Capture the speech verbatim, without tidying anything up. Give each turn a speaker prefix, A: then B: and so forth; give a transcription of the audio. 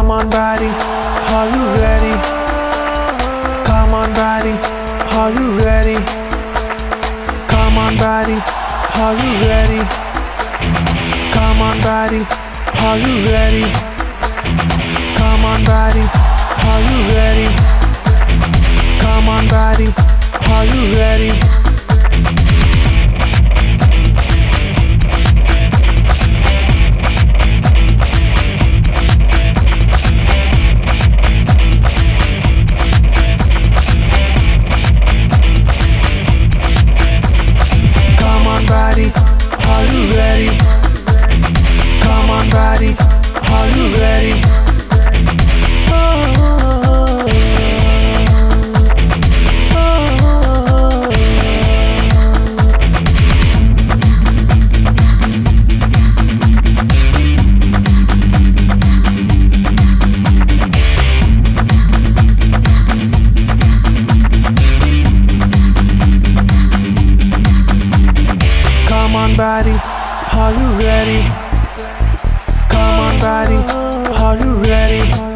A: Come on, body, are you ready? Come on, body, are you ready? Come on, body, are you ready? Come on, body, are you ready? Come on, body, are you ready? Come on, body, are you ready? Come on, body, are you ready? Come on, body, are you ready? Oh, oh, oh, oh. Come on, body, are you ready? Come on, body, are you ready?